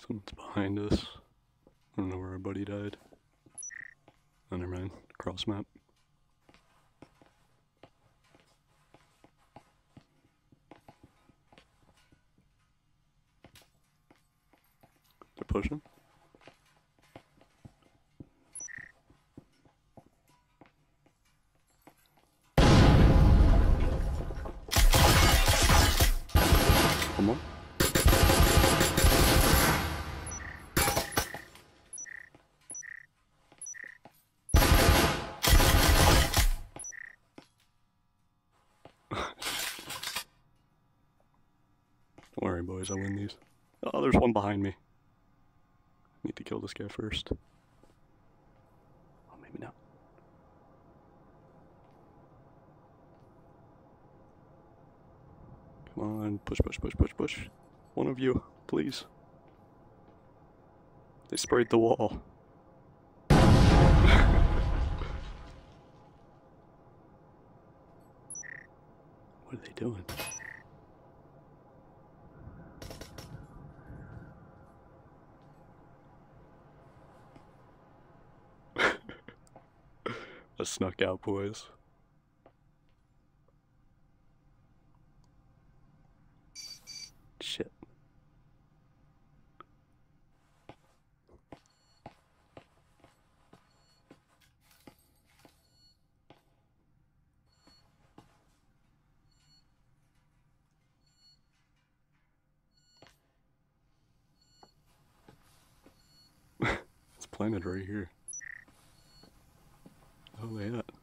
Someone's behind us. I don't know where our buddy died. Oh, never mind. Cross map. They're pushing. Come on. Don't worry, boys, I win these. Oh, there's one behind me. Need to kill this guy first. Oh, maybe not. Come on, push, push, push, push, push. One of you, please. They sprayed the wall. What are they doing? I snuck out, boys. Shit. It's planted right here. Oh, they at?